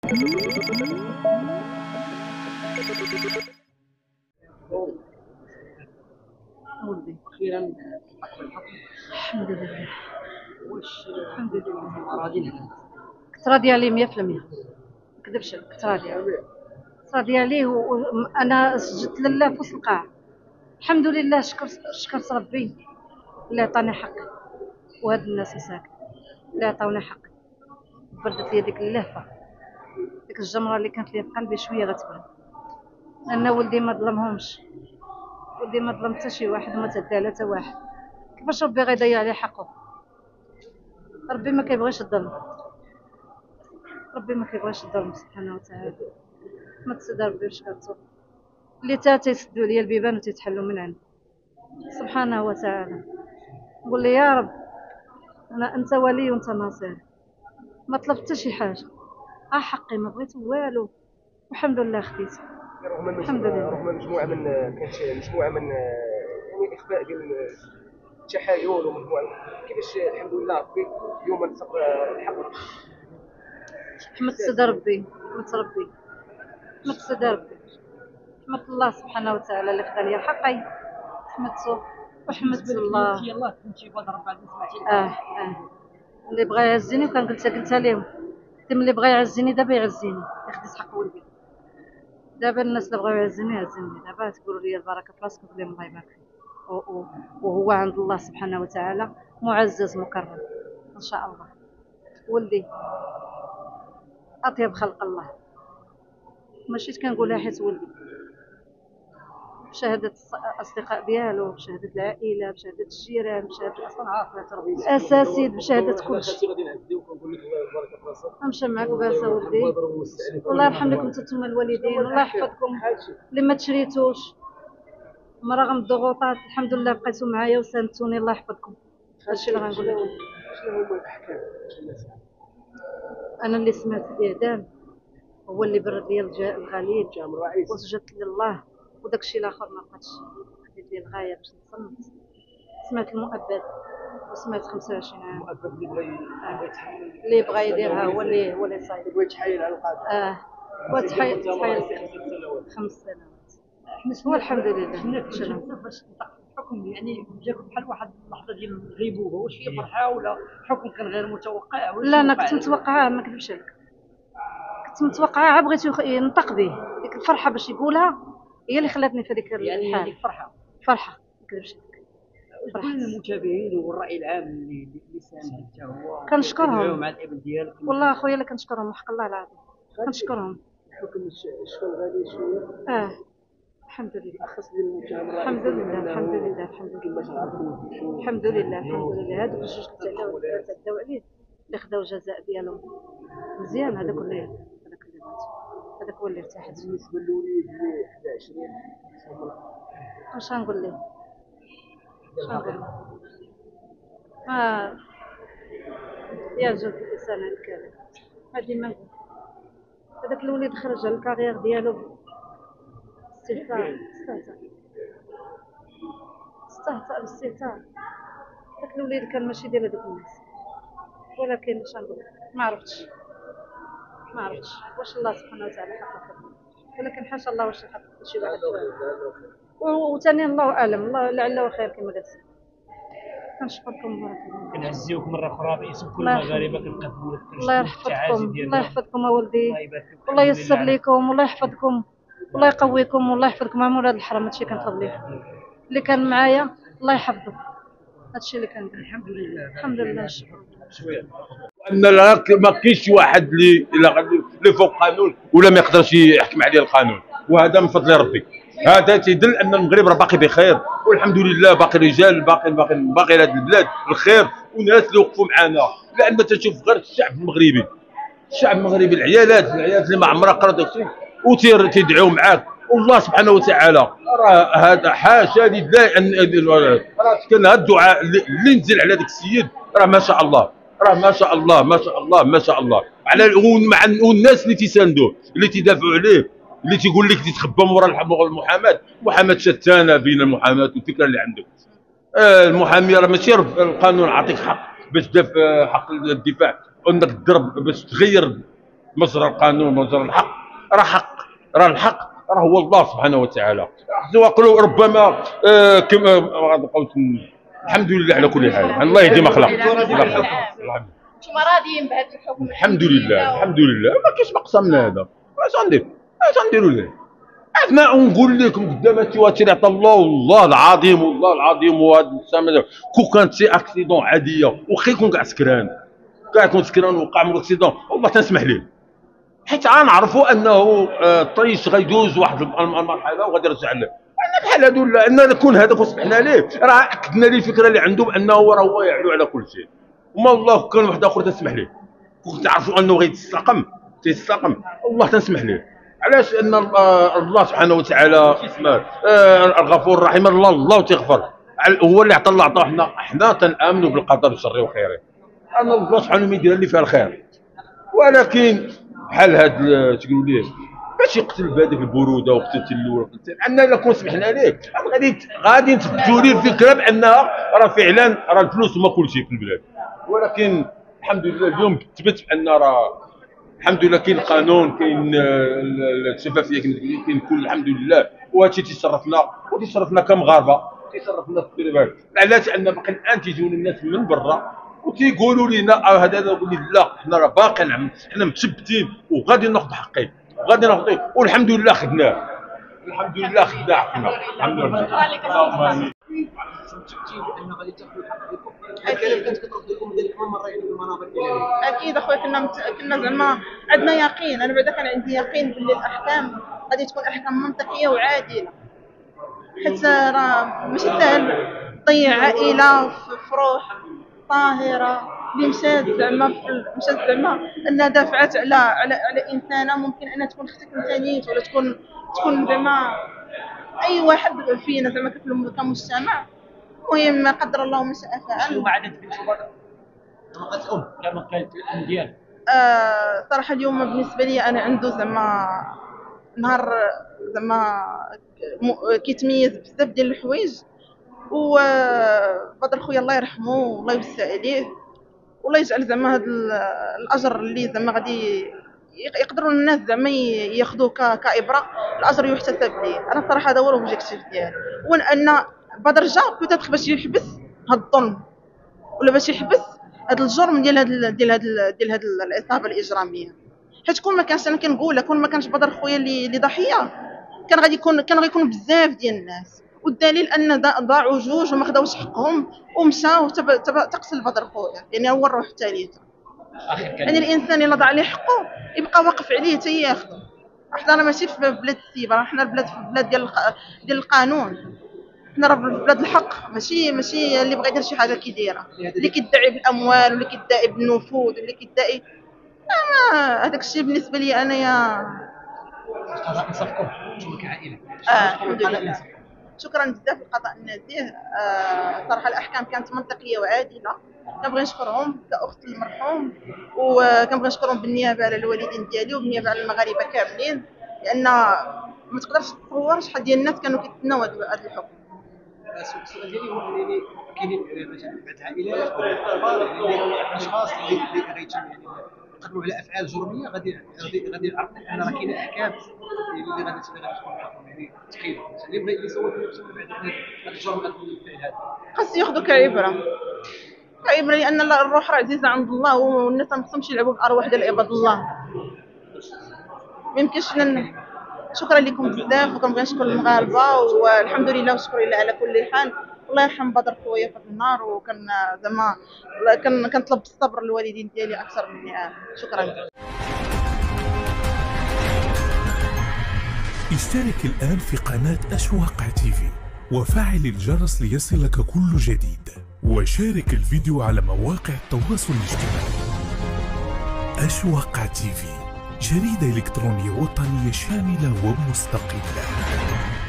ولدي اخيرا الحمد لله. واش الحمد لله راضيين على كنت راضيه عليه 100%. نكذبش عليك، كنت راضيه عليه وانا سجدت لله في وسط القاعه. الحمد لله، شكرت ربي اللي عطاني حقي، وهاد الناس مساكن اللي عطاوني حقي. بردت لي ديك اللهفه، ديك الجمره اللي كانت لي في قلبي شويه غتبان، لان ولدي ما ظلمهمش، ولدي ما ظلم حتى شي واحد وما تهدى على حتى واحد. كيفاش ربي غيضيع عليه حقه؟ ربي ما كيبغيش الظلم، ربي ما كيبغيش الظلم سبحانه وتعالى. ما تسد ربي واش كتوب اللي تيسدوا لي البيبان وتيتحلوا من عنده سبحانه وتعالى. نقول لي يا رب، انت ولي وانت ناصر، ما طلبت حتى شي حاجه، حقي ما بغيت والو، والحمد لله خديته. الحمد لله. رغم مجموعه من كانت مجموعه من يعني اخفاء ديال التحايل ومجموعه كيفاش الحمد لله ربي اليوم نصب الحق. حمد سيدي ربي، حمد ربي، حمد سيدي ربي، حمد الله سبحانه وتعالى اللي خدا لي حقي، حمدته وحمدت الله. يلاه كنتي بادره بعد ما سمعتي اللي بغى يعزني، وكان قلتها لهم، قلت اللي بغى يعزني دابا يعزيني، يخدس حق ولدي. دابا الناس اللي بغاو يعزني يعزني، دابا تقولوا لي البركه في راسك، نقول لهم الله يبارك فيك. وهو عند الله سبحانه وتعالى معزز مكرم ان شاء الله. ولدي اطيب خلق الله، ماشي كنقولها حيت ولدي، بشهاده الاصدقاء ديالو، بشهاده العائله، بشهاده الجيران، بشهاده الاساتذه، بشهاده كلشي. غادي نعزيو ونقول لك الله يبارك في راسك. امشى معاك باسا ولدي، الله يرحم لكم نتوما الوالدين، الله يحفظكم اللي ما تشريتوش. رغم الضغوطات الحمد لله بقيتوا معايا وساندتوني، الله يحفظكم. هادشي اللي غنقول لكم. شنو هما الاحكام؟ انا اللي سمعت الاعدام، هو اللي برد لي الغليل وسجدت لله، وداكشي الاخر ما بقاتش، خديت لي الغايه باش نتصنت. سمعت المؤبد وسمعت 25 عام. المؤبد اللي بغى يتحمل، اللي بغى يديرها هو اللي صايب، بغى يتحايل على القاضي. وتحايل 5 سنوات. هو الحمد لله. شنو باش الحكم يعني جاكم بحال واحد اللحظه ديال الغيبوبه، واش هي فرحه ولا الحكم كان غير متوقع؟ لا انا كنت متوقعه، ما نكذبش عليك، كنت متوقعه، بغيت ينطق به. ديك الفرحه باش يقولها هي اللي خلاتني في هذيك يعني الحال. هذيك فرحه ما نكذبش عليك. كل المتابعين والراي العام اللي ساند حتى هو كنشكرهم مع الابن ديالك. والله اخويا الا كنشكرهم حق الله العظيم، كنشكرهم. الحكم شفى الغالي شويه. الحمد لله، اخص ديال المتهم الحمد لله، الحمد لله، الحمد لله، الحمد لله، الحمد لله. هادوك الجوج اللي تعداو عليه اللي خداو الجزاء ديالهم مزيان، هذاك اللي هذاك هو اللي ارتحت. بالنسبه للوليد اللي 21 واش غنقول ليه؟ يعجب الانسان الكلام هادي ما نقول. هذاك الوليد خرج على الكارير ديالو استهتار، استهتار. داك الوليد كان ماشي ديال هذوك الناس، ولكن واش نقول، ما عرفتش واش الله سبحانه وتعالى حقق، ولكن حاشا الله واش يحقق شي واحد. وثاني الله اعلم، الله لعله خير كما قلت. كنشكركم بارك الله. كنعزيوك مره اخرى باسم كل المغاربه، كنقدموا لك الله يحفظكم، الله يحفظكم اولدي، والله ييسر لكم، والله يحفظكم، والله يقويكم، والله يحفظكم مع مولاد الحرم. هادشي كنطلب ليه اللي كان معايا، الله يحفظه. هادشي اللي كان. الحمد لله، الحمد لله. شويه ان ما كاينش واحد اللي فوق القانون ولا ما يقدرش يحكم عليه القانون، وهذا من فضل ربي. هذا تيدل ان المغرب راه باقي بخير، والحمد لله باقي رجال، باقي هذه البلاد الخير، وناس اللي وقفوا معنا. لان تشوف غير الشعب المغربي، العيالات اللي ما عمرها قرات داكشي وتيدعوا معاك، والله سبحانه وتعالى راه هذا حاشا لله ان راه كان هذا الدعاء اللي نزل على ذاك السيد، راه ما شاء الله، ما شاء الله على مع الناس اللي تيساندوه، اللي تيدافعوا عليه، اللي تيقول لك تتخبى مورا المحاماه شتانه بين المحاماه والفكره اللي عندك. المحامي راه ماشي القانون عطيك حق باش تدافع حق الدفاع، انك تضرب باش تغير مجرى القانون ومجرى الحق، راه حق، راه الحق راه هو الله سبحانه وتعالى. وقالوا ربما كما غنبقاو الحمد لله على كل حال، الله يهدي ما خلق. انتم راضيين بهذا الحكم؟ الحمد لله الحمد لله، ما كاينش مقصى من هذا. اش غنديروا ليه؟ ما نقول لكم قدام التواتر عطا الله والله العظيم والله العظيم، وهذا كون كانت شي اكسيدون عاديه وخا يكون كاع سكران، كاع يكون سكران وقع من الاكسيدون والله تنسمح ليه، حيت غنعرفوا انه الطريش غيدوز واحد المرحله وغادي يرجع له. انا بحال هادو لا ان نكون هذاك وسمحنا ليه، راه اكدنا ليه الفكره اللي عنده بانه راه هو يعلو على كل شيء، وما الله كان واحد اخر تسمح ليه، كنت تعرفوا انه غيتستقم الله تنسمح ليه. علاش؟ ان الله سبحانه وتعالى الغفور الرحيم، الله تيغفر، هو اللي عطى الله عطاه. حنا تنامنوا بالقدر الشر وخيره، ان الله سبحانه يدير اللي فيها الخير، ولكن بحال هاد تقولوا ليه باش يقتل بهذيك البروده وقتلت الاول وقتلت، عندنا الا كون سمحنا ليه غادي نثبتوا ليه الفكره بانها راه فعلا راه الفلوس هما كل شيء في البلاد. ولكن الحمد لله اليوم تثبت بان راه الحمد لله كاين القانون، كاين الشفافيه، كاين كل الحمد لله، وهذا الشيء تيشرفنا كمغاربه، تيشرفنا في البلاد. علاش؟ ان باقي الان تيجوني الناس من برا وتيقولوا لنا هذا، نقول لهم لا حنا راه باقي حنا متثبتين وغادي ناخذ حقي وغادي ناخذ، والحمد لله خدناه، الحمد لله خدنا حقنا الحمد لله. اكيد اخويا، كنا زعما عندنا يقين، انا بعدا كان عندي يقين باللي الاحكام غادي تكون احكام منطقيه وعادله، حيت راه ماشي سهل تضيع عائله في روح طاهره اللي مشات زعما انها دافعت على انسانه ممكن انها تكون اختك انت نيت، ولا تكون زعما اي واحد فينا زعما كمجتمع. المهم ما قدر الله ما شاء فعل. وما عادت بنت بدر بقات كما كانت الام ديالها. صراحه اليوم بالنسبه لي انا عنده زعما نهار زعما كيتميز بزاف ديال الحوايج، وبدر خويا الله يرحمه والله يوسع عليه والله يجعل زعما هذا الاجر اللي زعما غادي يقدروا الناس زعما ياخذوه كابره، الاجر يحتسب ليه. انا صراحه هذا هو الاوبجيكتيف ديالي، هو ان بدر جا بوتيتر باش يحبس هذا الظلم ولا باش يحبس هذا الجرم ديال هاد العصابه الاجراميه. حيت كون ما كانش، انا كنقول كون ما كانش بدر خويا اللي ضحيه كان غيكون بزاف ديال الناس، والدليل ان ضاعوا جوج وما خداوش حقهم ومشاو تقتل بدر خويا، يعني هو الروح الثالثه. يعني الانسان الا ضاع عليه حقه يبقى واقف عليه حتى ياخذه. حنا ماشي في بلاد السيبه، حنا في بلاد ديال القانون، حنا راه في بلاد الحق، ماشي اللي بغى يدير شي حاجه كيديرها، اللي كيدعي بالاموال واللي كيدعي بالنفوذ واللي كيدعي. هذاك الشيء بالنسبه لي انايا القضاء انصفكم نتوما كعائله. الحمد لله، شكرا بزاف للقضاء النزيه. صراحه الاحكام كانت منطقيه وعادله، كنبغي نشكرهم كاخت المرحوم، وكنبغي نشكرهم بالنيابه على الوالدين ديالي وبالنيابه على المغاربه كاملين، لان ما تقدرش تصور شحال ديال الناس كانوا كيتسناو هذا الحكم. السؤال ديالي هو انني كاينين مثلا بعض العائلات او اشخاص اللي غيتم يعني يقدموا على افعال جرميه، غادي يعرفوا ان راه كاينه احكام اللي غادي تكون يعني ثقيله. اللي بغى يسوي نفسه بعد هذا الجرم الفعل هذا خاص ياخذوا كعبره، لان الروح راه عزيزه عند الله، والناس ما خصهمش يلعبوا بالارواح ديال عباد الله. ما يمكنش. شكرا لكم بزاف، وكنبغي نشكر المغاربه والحمد لله والشكر لله على كل حال. الله يرحم بدر خويا في النار، وكان زعما كنطلب الصبر للوالدين ديالي اكثر من شكرا. اشترك الآن في قناة أشواق تيفي وفعل الجرس ليصلك كل جديد، وشارك الفيديو على مواقع التواصل الاجتماعي. أشواق تيفي، جريدة إلكترونية وطنية شاملة ومستقلة.